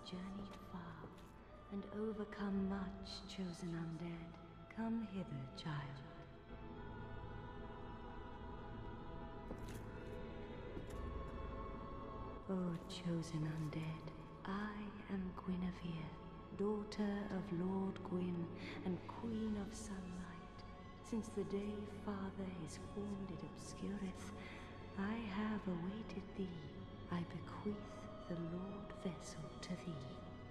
journeyed far and overcome much, chosen undead. Come hither, child. O chosen undead, I am Guinevere, daughter of Lord Gwyn and Queen of Sunlight. Since the day Father his form did obscureth, I have awaited thee. I bequeath the Lord vessel to thee.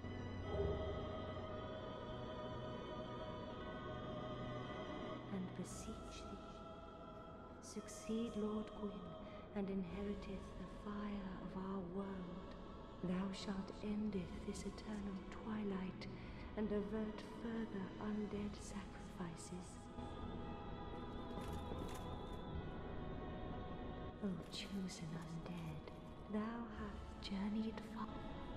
And beseech thee, succeed Lord Gwyn, and inheriteth the fire of our world. Thou shalt endeth this eternal twilight, and avert further undead sacrifices. O chosen undead, thou hast journeyed far.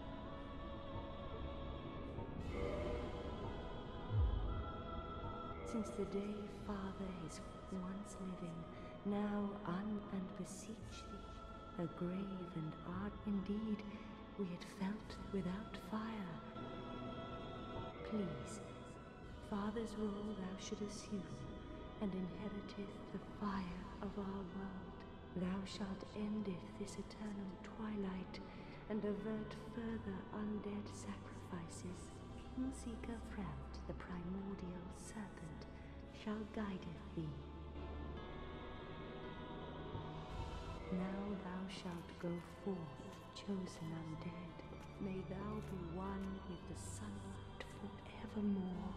Since the day Father is once living, now and beseech thee, a grave and art indeed we had felt without fire. Please, Father's role thou should assume, and inheriteth the fire of our world. Thou shalt endeth this eternal twilight, and avert further undead sacrifices. King Seeker Frelt, the primordial serpent, shall guideth thee. Now thou shalt go forth, chosen undead. May thou be one with the sunlight forevermore.